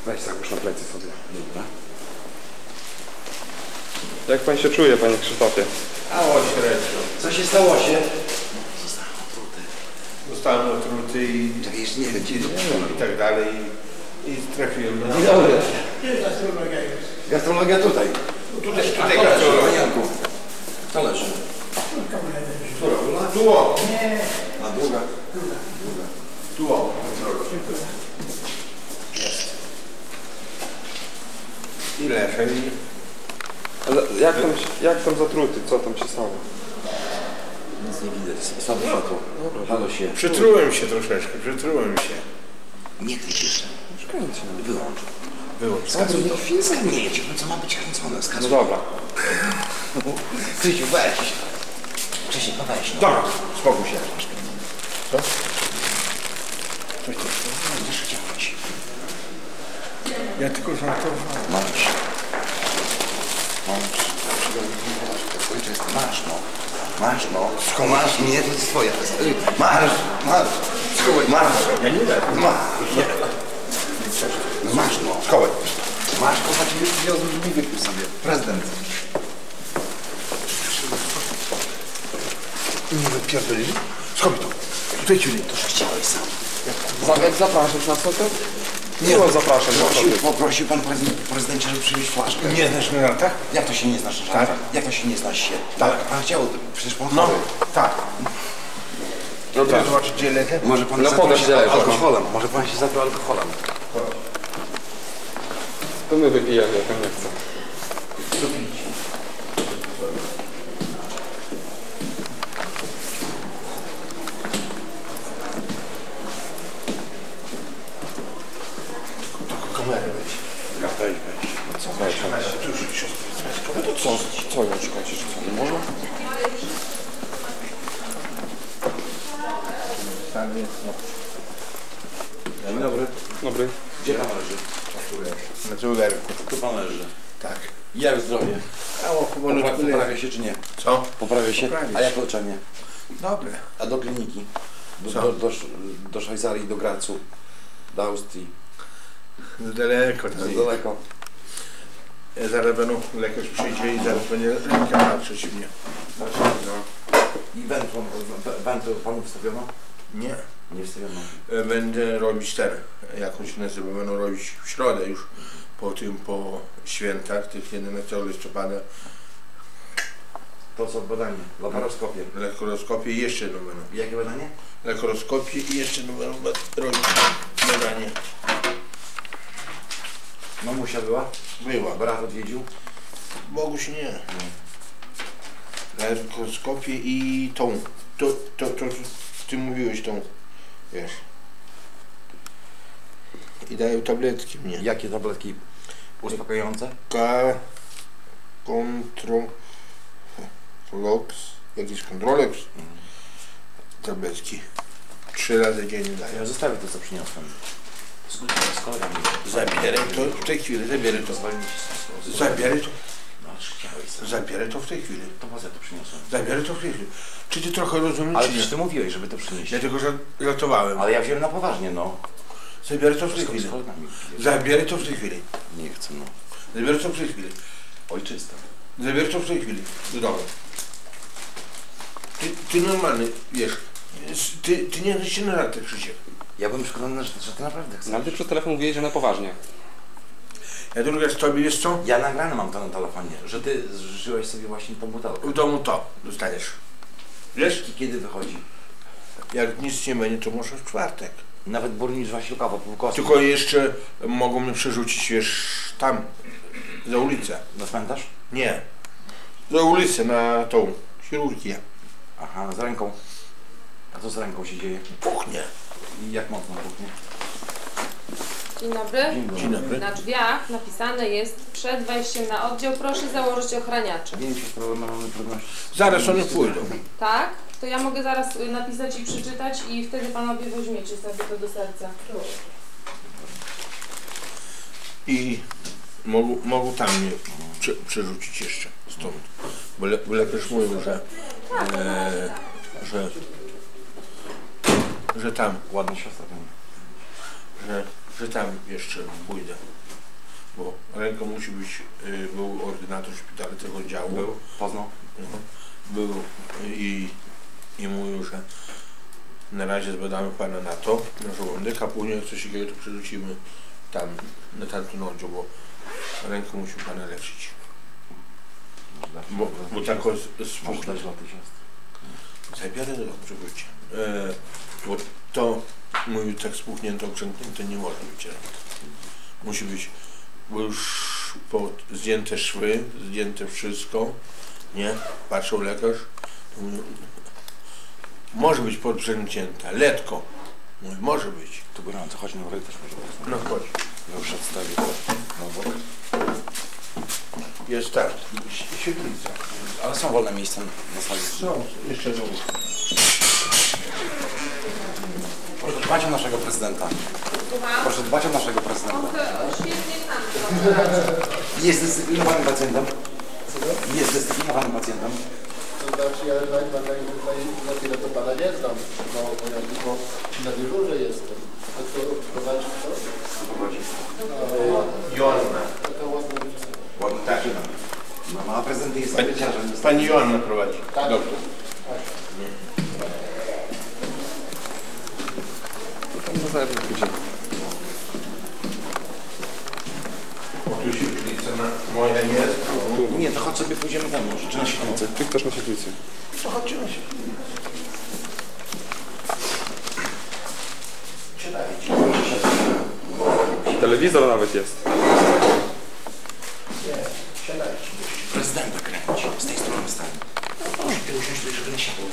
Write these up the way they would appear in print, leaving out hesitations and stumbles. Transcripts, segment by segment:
Weź załóż na plecy sobie. Dobra. Jak pan się czuje, panie Krzysztofie? A średnio. Co się stało się? Zostałem otruty i Nie wiem, gdzie i tak dalej. I trafiłem na... Dzień dobry. Gastrologia tutaj. Tutaj gastrologia. Kto leży? Tu o. A druga? Tu o. I leżę i... Ale jak tam zatruty? Co tam się stało? Nic nie widać. Słabe światło. Halo się. Przytrułem się troszeczkę, przytrułem się. Nie kręć jeszcze. Kręć. Wyłącz. Wyłącz. Skasuj to. Nie, co ma być kręcone? No Skasuj. dobra. Krzysiu, weź. Krzysiu, no weź. No. Dobra, spokój się. Co? Coś tu. Będziesz chciałeś. Ja tylko żartowałem. Masz. Masz, no. Masz, no. Masz, nie, to jest twoja. Masz. Schowaj. Masz. Ja nie wiem. Masz, no. Schowaj. Masz, kochać, mi wypił sobie. Prezydent. Nie wypierdolili? Schowaj to. Tutaj ciuli. To, że chciałeś sam. Jak zapraszasz na co to? Nie no, zapraszam na co Poprosił pan prezydencie, żeby przynieść flaszkę. Nie znasz na nartach? Jak to się nie znasz na Tak. żartach? Jak to się nie znasz się? Tak. Pan chciał, przecież pan No, chory. tak. Dobra. Chcesz zobaczyć, gdzie leżę? Może pan No zatruł podaj się się, alkoholem. Może pan się zatruł alkoholem. To my wypijemy, jak on nie chce. Kamerę weź. Weź. Co? Weź. Tu już siostry. No to co ją szkodzisz? Co, nie można? Dzień dobry. Dobry. Gdzie pan leży? Na tyłgarku. Tu pan leży. Tak. Jak zdrowie? Poprawia się czy nie? Co? Poprawia się? Poprawia A jak leczenie? Dobre. A do kliniki? Co? Do Szwajcarii, do Gracu, do Austrii. Daleko. Za daleko. Zaraz będą lekarz przyjdzie i zaraz będzie rękę patrzeć mnie. No. I węd panu wstawiono? Nie. Nie wstawiono. Będę robić ten, jakąś nazwę, będą robić w środę już po świętach, tych 11 listopada. To co badanie? Laparoskopię. Lekoroskopię i jeszcze jedno będą. Jakie badanie? Lekoroskopię i jeszcze jedno będą robić badanie. Mamusia była? Była. Brat odwiedził? Boguś nie. Lekoroskopię i tą. To ty mówiłeś tą, wiesz. I dają tabletki mnie. Jakie tabletki uspokajające? Kontrolox, jakiś kontrolex. Tabletki. 3 razy dziennie dają. Ja zostawię to, co przyniosłem. Z kolegami. Zabieraj to w tej chwili, zabieraj to. Zabieraj to. No, chciałeś. Zabieraj to w tej chwili. To po co ja to przyniosłem? Zabieraj to w tej chwili. Czy ty trochę rozumiesz? Ale czy nie? przecież ty mówiłeś, żeby to przynieść. Ja tylko żartowałem. Ale ja wziąłem na poważnie, no. Zabieraj to w tej Z chwili. kolegami. Zabieraj to w tej chwili. Nie chcę, no. Zabieraj to w tej chwili. Ojczysta. Zabieraj to w tej chwili. Do domu. Ty normalny, wiesz. Ty nie się na latę, Krzysiek. Ja byłem przekonany, że ty naprawdę chcesz. No ale ty przez telefon mówiłeś, że na poważnie. Ja druga z tobie, wiesz co? Ja nagrane mam to na telefonie, że ty zżyłeś sobie właśnie tą butelkę. W domu to dostaniesz. Wiesz? I kiedy wychodzi? Jak nic nie będzie, to może w czwartek. Nawet burmistrz Wasilkowa, Pułkowski. Tylko jeszcze mogą mnie przerzucić, wiesz, tam, za ulicę. Na cmentarz? Nie. Za ulicę, na tą chirurgię. Aha, z ręką. A co z ręką się dzieje? Puchnie. I jak mocno puchnie? Dzień dobry. Dzień dobry. Na drzwiach napisane jest: przed wejściem na oddział proszę założyć ochraniacze. Nie wiem, czy mamy trudności. Zaraz one pójdą. Tak? To ja mogę zaraz napisać i przeczytać i wtedy panowie weźmiecie sobie to do serca. I mogą tam mnie przerzucić jeszcze stąd. Bo lekarz mówił, że tam, Ładna siostra tam. że że tam jeszcze pójdę. Bo ręką musi być, był ordynator szpitala tego działu. Był? Poznał? Był i mówił, że na razie zbadamy pana na to, na żołądek, a później jak coś takiego to przerzucimy tam, na tamten oddział, bo ręką musimy pana leczyć. Bo tak Może dać laty siostry. zabiorę, no dobrze wróćcie. Bo to, mówił, tak spuchnięte, obrzęknięte nie może być ręka. Musi być, bo już zdjęte szwy, zdjęte wszystko, nie? Patrzył lekarz, to mówił, może być podbrzęknięta, letko. Mówi, może być. Tu gorąco, chodź na górę też może. No chodź. Ja już odstawię to na bok. Jest tak, świetlica. Ale są wolne miejsca na sali. Są, jeszcze długo. Proszę dbać o naszego prezydenta. Proszę dbać o naszego prezydenta. Świetnie znam. Jest dyscyplinowanym pacjentem. Jest dyscyplinowanym pacjentem. To znaczy, ja na tyle to pana nie znam, bo ja tylko na dyżurze jestem. A to prowadzi kto? Prowadzi. Joanna. Taka ładna dziewczyna. Ładny Tak. No, a prezydent jest sekretarzyem. Pani Joanna prowadzi. Tak. Dobrze. Tu świetlica moja jest. Nie, to chodź sobie pójdziemy tam, może, czy na świetlicę. Ty chcesz na świetlicy? To chodźcie na świetlicę. Siadajcie. Telewizor nawet jest. Nie, siadajcie. Prezydenta kręci, z tej strony stanie. Proszę ty usiąść tutaj, żeby nie siadł.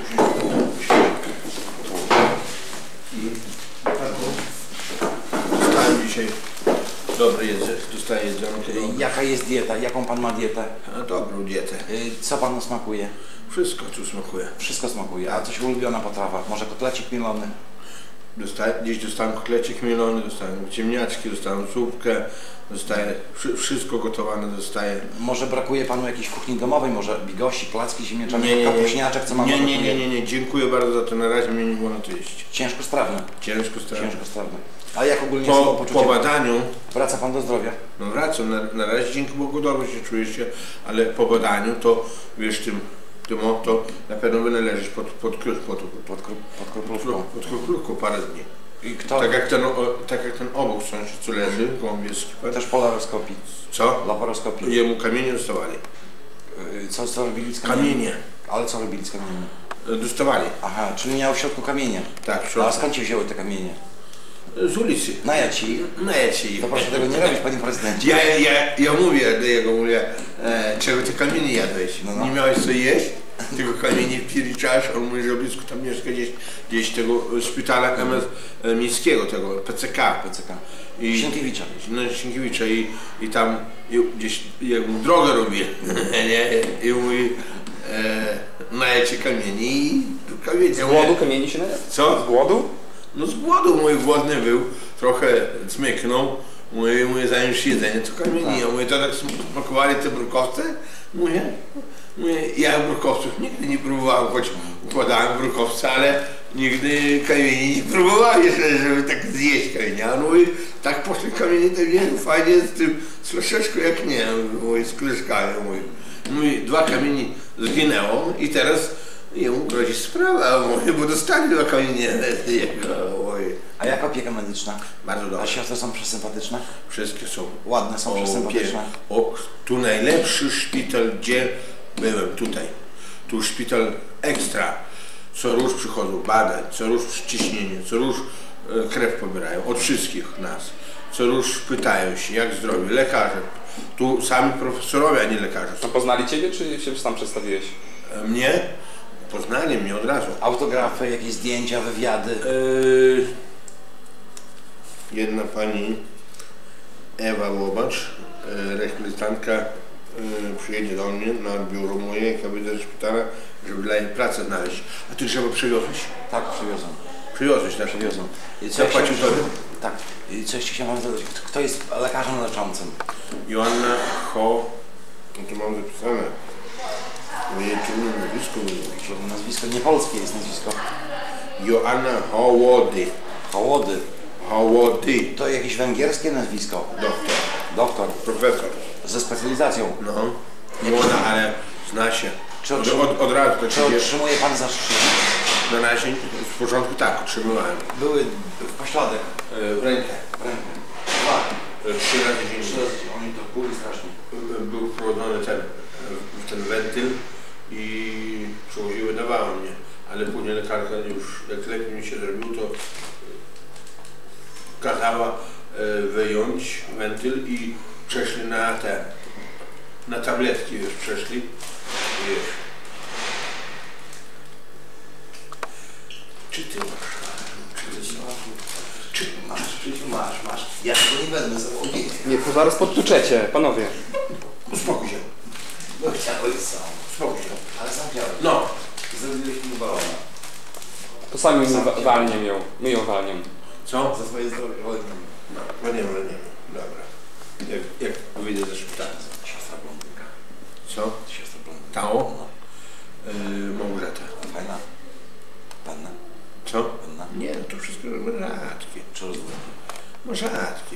Dostałem dzisiaj dobre jedzenie. Dostaję jedzenie. Jaka jest dieta? Jaką pan ma dietę? A dobrą dietę. Co panu smakuje? Wszystko tu smakuje. Wszystko smakuje. A coś ulubiona potrawa? Może kotlecik mielony? Gdzieś dostałem kotlecik mielony, dostałem ciemniaczki, dostałem zupkę, dostaję wszystko gotowane, dostaję. Może brakuje panu jakiejś kuchni domowej? Może bigosi, placki ziemniaczane, kapuśniaczek, co mamy? Nie, dziękuję bardzo za to, na razie mnie nie wolno to jeść. Ciężko strawne. Ciężko strawne. Ciężko strawne. A jak ogólnie Po badaniu, Wraca pan do zdrowia? no wracam, na razie dzięki Bogu dobrze się czuję się, ale po badaniu to, wiesz, tym to na pewno będę leżeć pod kroplówką parę dni. I kto? Tak jak ten obok sąsiad, co leży, Gołębieski. Też po laparoskopii. Co? Laparoskopii. Jemu kamienie dostawali. Co robili z kamieniem? Kamienie. Ale co robili z kamieniem? Dostawali. Aha, czyli miał w środku kamienie. Tak, w A środku. skąd ci wzięły te kamienie? Z ulicy. Na jaci? No ja ci. To proszę tego nie robić, panie prezydencie. Ja mówię do jego, mówię, czego ty kamienie jadłeś? No. Nie miałeś co jeść? Tylko kamienie wpierniczasz, on mówi, że blisko tam mieszka gdzieś tego szpitala MS miejskiego, tego PCK. Sienkiewicza. No Sienkiewicza i tam gdzieś jakby drogę robię, nie? I mówi, najecie kamieni i kamienie. Z głodu kamieni się najadł? Co? Z głodu? No z głodu mój głodny był, trochę cmyknął, mówię zająć jedzenie, to kamieni. Ja mówię, to tak smakowali te brukowce? Mówię, ja brukowców nigdy nie próbowałem, choć układałem brukowce, ale nigdy kamieni nie próbowałem jeszcze, żeby tak zjeść kamienia. On mówi, tak poszli kamienie, to nie, fajnie z tym, z flaszeczką jak nie, mówi, z kleszkami, mówi, 2 kamieni zginęło i teraz jemu grozi sprawa, bo dostali 2 kamienie. A jak opieka medyczna? Bardzo A dobrze. siostry są przesympatyczne? Wszystkie są. Ładne są, przesympatyczne. Tu najlepszy szpital, gdzie byłem, tutaj. Tu szpital ekstra. Co róż przychodzą badać, co róż ciśnienie, co róż krew pobierają, od wszystkich nas. Co róż pytają się, jak zdrowie, lekarze. Tu sami profesorowie, a nie lekarze. A poznali ciebie, czy się sam przedstawiłeś? Mnie? Poznali mnie od razu. Autografy, jakieś zdjęcia, wywiady. Jedna pani Ewa Łobacz, rekrutancka, przyjedzie do mnie na biuro moje, jak ja wyjdę ze szpitala, żeby dla niej pracę znaleźć. A ty trzeba przywiozłeś? Tak, przywiozą. Przywiozłeś, tak? Przywiozą. Zapłacił tobie? Tak. I coś ci chciałem zadać. Kto jest lekarzem leczącym? Joanna Ho, no to mam zapisane. Moje trudne nazwisko. Nazwisko nie polskie jest nazwisko. Joanna Hołody. Hołody. Hołody. To jakieś węgierskie nazwisko. Doktor. Doktor. Profesor. Ze specjalizacją. No. Młoda, ale zna się. Od razu to Czy otrzymuje pan zaszczyt? Na razie z początku tak, otrzymywałem. Były w pośladek. W rękę. W rękę. 2. 3 razy dziennie. Oni to bóli strasznie. Był wprowadzony ten wentyl i przełoziły, dawała mnie. Ale później lekarka już, jak lepiej mi się zrobił, to kazała wyjąć wentyl i przeszli na tabletki już przeszli. Czy ty masz? Masz. Ja tego nie wezmę za ogień. Nie, to zaraz podtuczecie, panowie. Uspokój się. No chciałeś sam. Uspokój się. Ale sam chciałeś. No. Zrobiłeś mi balona. To sami walnią ją. My ją walnią. Co? Za swoje zdrowie. No, nie. Dobra. Jak wyjdę ze szpitala. Siostra blondynka. Co? Siostra blondynka. Tało? No. Małgorzata. Fajna. Panna. Co? Panna. Nie, to wszystko rzadkie. Czy rozumiem? No rzadkie.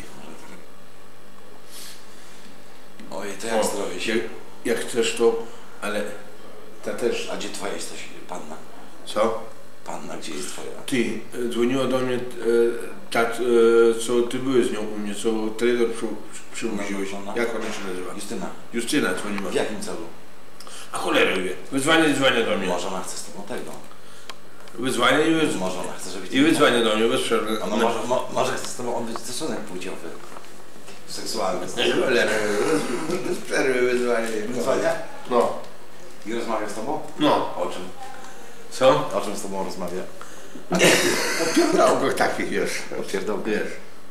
Ojej, to jak zdrowie się. Jak chcesz to, ale ta też. A gdzie twoja jesteś? Panna. Co? Panna, gdzie jest twoja? Ty, dzwoniła do mnie co ty byłeś z nią u mnie, co telewizor przywoziłeś. No, Jak ona się nazywa? Justyna. Justyna dzwoniła. W jakim celu? A cholerę wie. Wyzwania do mnie. Może ona chce z tobą tego. Wyzwania Może ona chce, żeby... i wyzwania do mnie bez przerwy. Ona może chce z tobą odbyć stosunek płciowy. Seksualny. Cholerę. Bez przerwy wyzwania. Wyzwania? No. I rozmawia z tobą? No. O czym? Co? O czym z tobą rozmawia? O pierdolkach takich, wiesz. O pierdolkach. Wiesz.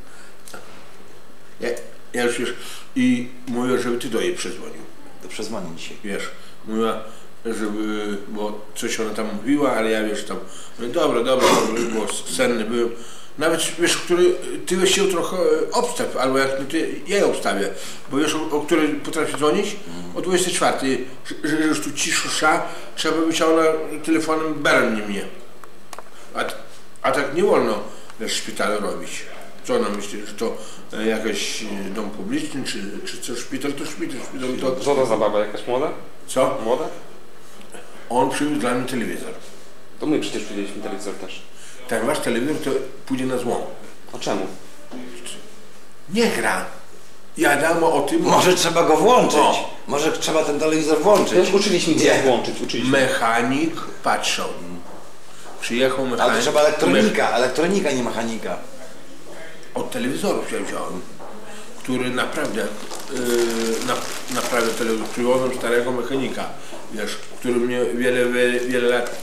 Ja już i mówię, żeby ty do jej przedzwonił. To przezwonię dzisiaj. Wiesz, mówiła, żeby, bo coś ona tam mówiła, ale ja wiesz tam, mówię, dobra, bo senny byłem. Nawet wiesz, ty weź się trochę obstaw, albo jak nie ty, ja jej obstawię, bo wiesz, o której potrafi dzwonić? O 24, że już tu cisza, trzeba by chciała telefonem berem nie mnie. A tak nie wolno, wiesz, w szpitalu robić. Co ona myśli, że to jakiś dom publiczny, czy co, szpital to szpital to... Co to za baba, jakaś młoda? Co? Młoda? On przywiózł dla mnie telewizor. To my przecież przyjęliśmy telewizor też. Ten wasz telewizor to pójdzie na złom. A czemu? Nie gra. Ja dam o tym... Może trzeba go włączyć. O. Może trzeba ten telewizor włączyć. Uczyliśmy go włączyć, uczyliśmy. Mechanik patrzał. Przyjechał mechanik. Ale to trzeba elektronika, nie mechanika. Od telewizorów ja wziąłem, który naprawdę naprawia telewizor. Przywiozłem starego mechanika, wiesz, który mnie wiele lat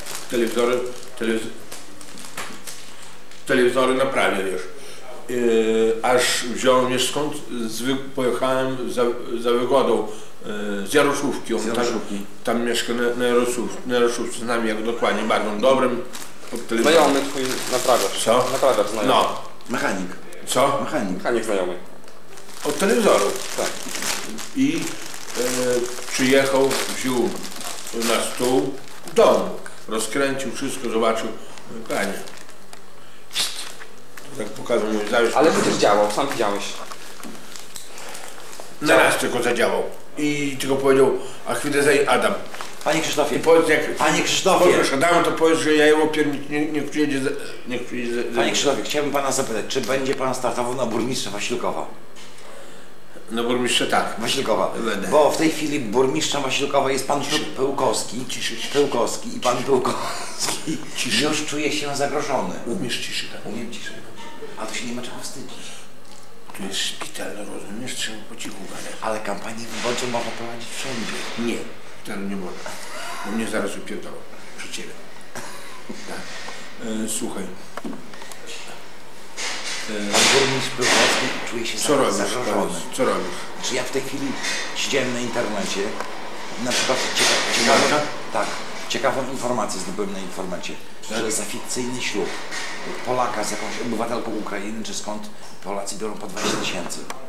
telewizory naprawia, wiesz. Aż wziąłem mnie skąd, pojechałem za wygodą z Jaroszówki. On tam mieszka na Jaroszówce, z nami jak dokładnie, bardzo dobrym. Znajomy twój naprawiarz. Co? Naprawiarz znajomy. No. Mechanik. Co? Mechanik znajomy. Od telewizoru. Tak. I przyjechał, wziął na stół w domu, rozkręcił wszystko, zobaczył, panie. Tak pokazał mój zawiesz. Ale przecież działał, sam widziałeś. Na raz tylko zadziałał. I tylko powiedział, a chwilę zaj Adam. Panie Krzysztofie, I powiedz, jak Panie Krzysztofie, powiesz Adam, to powiedz, że ja jego niech przyjedzie. Panie Krzysztofie, chciałbym pana zapytać, czy będzie pan startował na burmistrza Wasilkowa? No burmistrze tak. Wasilkowa. Będę. Bo w tej chwili burmistrzem Wasilkowa jest pan Pyłkowski. Pyłkowski i pan Pyłkowski już czuje się zagrożony. Umiesz ciszy, tak? Umiem ciszej. A tu się nie ma czego wstydzić. Tu jest szpital, rozumiesz, trzeba po cichu gadać. Ale kampanię wyborczą można prowadzić wszędzie. Nie, wtedy nie można. Bo mnie zaraz upierdolą. Przy ciebie. Tak. Słuchaj. Pan burmistrz Pyłkowski czuje się Co robisz? zagrożony. Co robisz? Czy ja w tej chwili siedziałem na internecie, na przykład ciekawą informację zdobyłem na internecie, że za fikcyjny ślub Polaka z jakąś obywatelką Ukrainy, czy skąd, Polacy biorą po 20 000.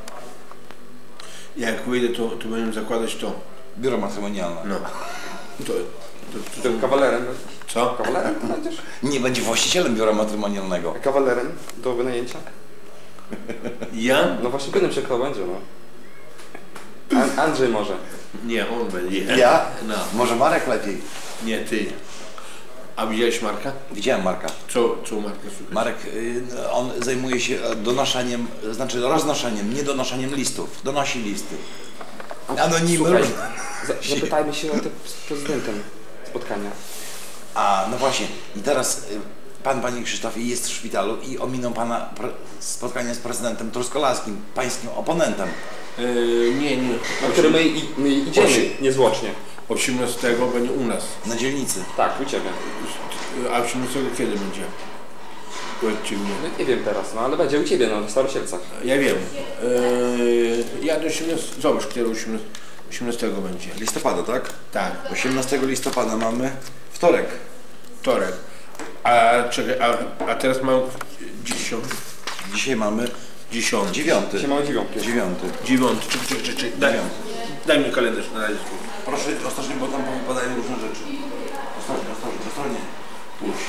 Jak wyjdę, to będę zakładać to. Biuro matrymonialne. No. Tym kawalerem. Co? Kawalerem będziesz? Nie będzie właścicielem biura matrymonialnego. Kawalerem do wynajęcia? Ja? No właśnie będę się kto będzie, no. Andrzej może. Nie, on będzie. Ja? No. Może Marek lepiej? Nie, ty. A widziałeś Marka? Widziałem Marka. Co u Marka słuchaj? Marek, on zajmuje się donoszaniem, znaczy roznoszeniem, nie donoszeniem listów. Donosi listy. Anonimy. Słuchaj, zapytajmy się o te z prezydentem spotkania. A, no właśnie. I teraz panie Krzysztofie, jest w szpitalu i ominął pana spotkanie z prezydentem Truskolarskim, pańskim oponentem. Nie. Na który my idziemy niezwłocznie. 18 będzie u nas. Na dzielnicy. Tak, u ciebie. A 18 kiedy będzie? Powiedzcie mnie. No nie wiem teraz, no ale będzie u ciebie, no w Starosielcach. Ja wiem. Ja do 18... Zobacz, kiedy 18 będzie. Listopada, tak? Tak. 18 listopada mamy wtorek. Wtorek. A czekaj, a teraz mam 10. Dzisiaj mamy 10. 9. Dzisiaj mamy 9. 9. 9. Czekaj. Daj mi kalendarz na razie. Proszę ostrożnie, bo tam wypadają różne rzeczy. Ostrożnie. Puść.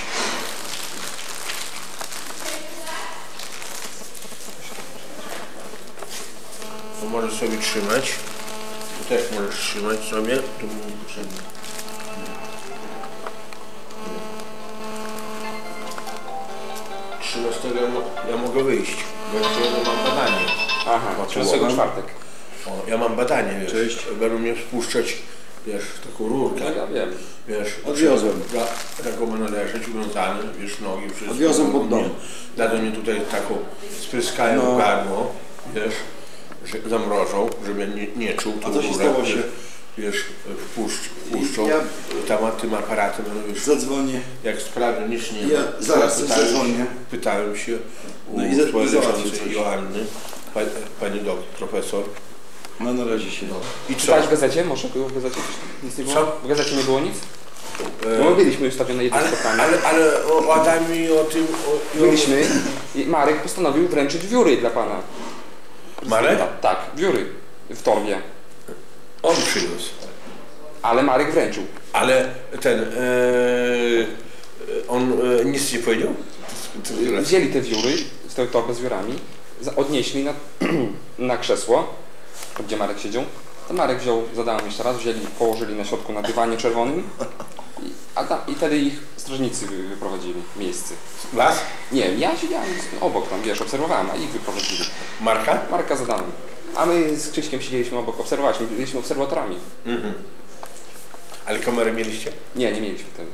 To możesz sobie trzymać. Tu też możesz trzymać sobie. Tu mi nie potrzebne. Ja mogę wyjść, bo ja mam badanie. Aha, 13 czwartek. O, ja mam badanie, wiesz. Cześć. Będą mnie spuszczać, wiesz, taką rurkę. No ja wiem. Wiesz, Odwiozłem. Taką będę leżeć, uwiązany, wiesz, nogi, wszystko. Odwiozłem pod dom. Dadzą mnie tutaj taką, spryskają No. gardło, wiesz, że zamrożą, żeby nie czuł. A co się stało się? Wiesz, wpuszczą. Ja- Tym aparatem, no wiesz, Zadzwonię. jak sprawdzę, nic nie ma. Ja zaraz coś zadzwonię. Pytałem się u No i załatwię towarzyszącej coś. Joanny, pani profesor. No na razie się. I co? Czytałeś w gazecie? Może było w gazecie? Nic nie było? Co? W gazecie nie było nic? No my byliśmy ustawione na jednym spotkaniu. Ale o Adamie i o tym... Byliśmy i Marek postanowił wręczyć wióry dla pana. Marek? Tak, wióry w torbie. On przyniósł. Ale Marek wręczył. Ale ten... on nic nie powiedział? Wzięli te wióry, z tą torbę z wiórami, odnieśli na krzesło, gdzie Marek siedział. To Marek wziął, zadałem jeszcze raz, wzięli, położyli na środku na dywanie czerwonym i wtedy ich strażnicy wyprowadzili miejsce. Was? Nie, ja siedziałem obok tam, wiesz, obserwowałem, a ich wyprowadzili. Marka? Marka zadałem. A my z Krzyśkiem siedzieliśmy obok, obserwowaliśmy, byliśmy obserwatorami. Ale kamerę mieliście? Nie mieliśmy wtedy.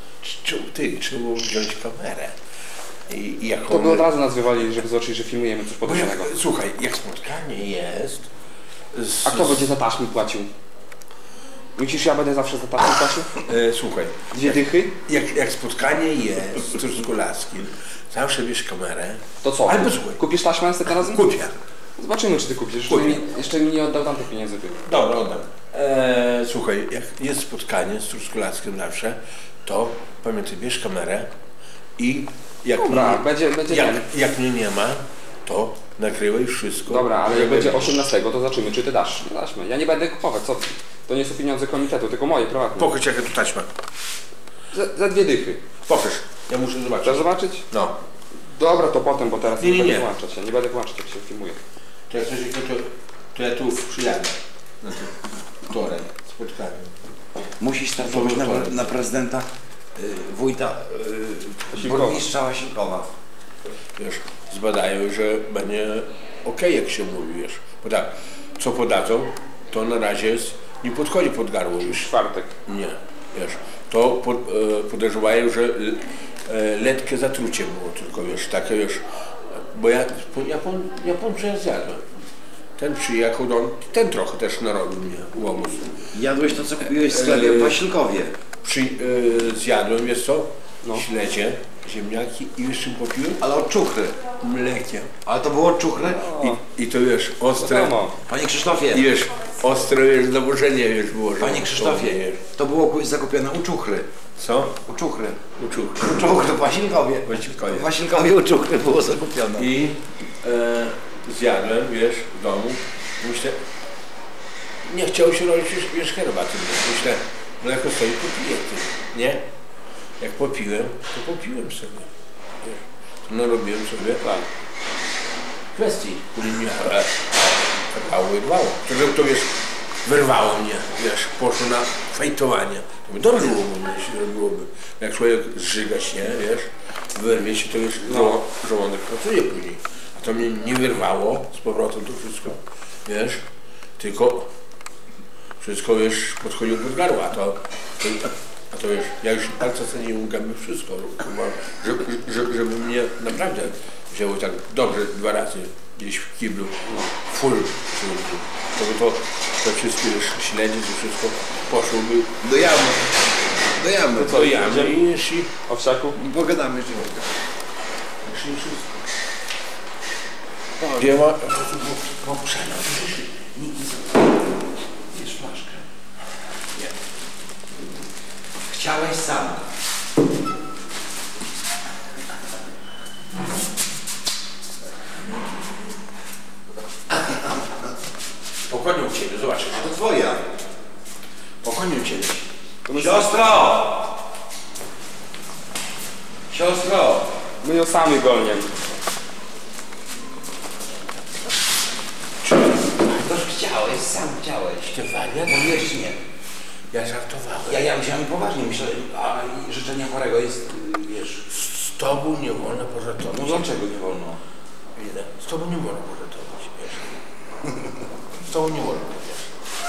Trzeba wziąć kamerę. I jak To by od razu nas wywalili, żeby zobaczyć, że filmujemy coś podejrzanego. Słuchaj, jak spotkanie jest... A kto będzie za taśmy płacił? Myślisz, ja będę zawsze za taśmy płacił? Słuchaj, 2 dychy? jak spotkanie jest z Truskolarskim, zawsze bierz kamerę. To co? Albo słuchaj, Kupisz taśmę następnym razem? kupię. Zobaczymy, czy ty kupisz. Kupię. Jeszcze mi nie oddał tamtych pieniędzy. Ty. Dobra, oddam. Słuchaj, jak jest spotkanie z Truskolarskim zawsze, to pamiętaj, bierz kamerę i jak, Dobra, mnie, będzie jak mnie nie ma, to nagrywaj wszystko. Dobra, ale jak żeby- będzie 18, to zobaczymy, czy ty dasz. Nie dasz. Ja nie będę kupować, co ty? To nie są pieniądze komitetu, tylko moje prywatne. Pokaż jaka tu taśma. Za 2 dychy. Pokaż, ja muszę zobaczyć. Chcesz zobaczyć? No. Dobra, to potem, bo teraz Nie. będę włączać. Ja nie będę włączać, jak się filmuje. To jak coś, to ja tu przyjadę na ten wtorek spotkanie. Musisz startować na prezydenta wójta burmistrza Wasilkowa. Wiesz, zbadają, że będzie okej, jak się mówi, wiesz. Bo tak, co podadzą, to na razie jest, nie podchodzi pod gardło już. Czwartek. Nie, wiesz. To podejrzewają, że letkie zatrucie było tylko, wiesz, takie, wiesz. Bo Japończyk ja zjadłem. Ten przyjechał, ten trochę też narobił mnie łomus. Jadłeś to, co kupiłeś w sklepie w Wasilkowie. Zjadłem, wiesz co? Śledzie, ziemniaki i jeszcze popiłem Ale od czuchry. mlekiem. Ale to było od czuchry? I to wiesz, ostre, Wiadomo. Panie Krzysztofie, i wiesz, ostre, wiesz, zaburzenie, wiesz, było. że panie to, Krzysztofie, wiesz. to było zakupione u czuchry. Co? U czuchry. Uczuł. U czuchry w Wasilkowie. Wasilkowie. W Wasilkowie u czuchry było zakupione. I zjadłem, wiesz, w domu. Myślę, nie chciało się robić, wiesz, herbaty. Myślę, mleko sobie popiję, ty, nie? Jak popiłem, to popiłem sobie. Wiesz, to narobiłem sobie. Tak. kwestii, której mnie kapało i dbało. To wiesz, wyrwało mnie, wiesz, poszło na fajtowanie. To by dobrze byłoby, jeśli robiłoby. Jak człowiek zżyga się, wiesz, wyrwie się, to już żołądek pracuje później. A to mnie nie wyrwało z powrotem to wszystko, wiesz, tylko wszystko, wiesz, podchodziło pod gardło, a to wiesz, ja już palce sadziłem gęby wszystko, żeby mnie naprawdę wzięło tak dobrze 2 razy gdzieś w kiblu, full, to wszystko już śledzie, to wszystko poszłoby Do jamy. Do jamy. do jamy i jeśli Owsiaku? I pogadamy jeszcze. wszystko. Dzieła Poprzednio, nikt nie zrobił. Bierz flaszkę. Nie. Chciałeś sam. pokonił ciebie, zobacz. To twoja. Pokonił ciebie. Siostro! Siostro! My ją sami golniem. Toż chciałeś, sam chciałeś. Stefania? No wiesz, nie. Ja żartowałem. Ja wziąłem poważnie, myślę, a życzenie chorego jest, wiesz... Z tobą nie wolno pożartować. No dlaczego nie wolno? Z tobą nie wolno pożartować, wiesz. Z tobą nie wolno, wiesz.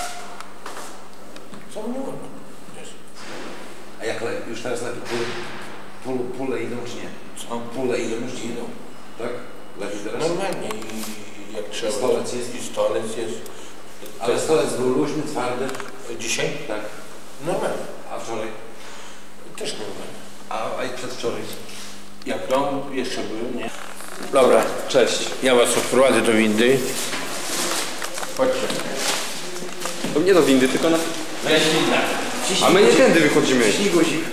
Z tobą nie wolno, wiesz. A jak już teraz lepiej pule idą czy nie? Co? Pule idą już nie idą, tak? Lepiej teraz? Normalnie i jak trzeba. Stolec jest? I stolec jest. Ale stolec był luźny, twardy? Dzisiaj? Tak. Normalnie. A wczoraj? Też normalnie. A i przedwczoraj? Jak dom jeszcze był, nie? Dobra, Cześć. ja was odprowadzę do windy. Chodźcie. To nie do windy, tylko na... Weź windę. A my nie tędy wychodzimy. Wciśnij guzik.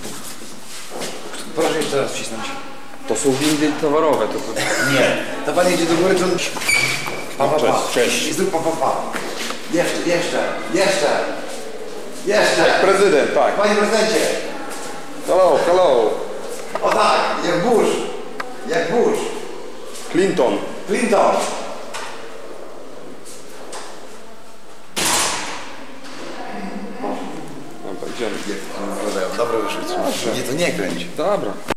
Proszę jeszcze raz wcisnąć. To są windy towarowe. To... Nie. To pan jedzie do góry, to... Pa, pa, pa. Cześć. I zrób pa, pa, pa. Jeszcze. Prezydent, tak. Panie prezydencie. Hello, hello. O tak, jak Bush. Clinton. Clinton. Dobra, idziemy. Dobre wyszło. Nie, to nie kręć. Dobra.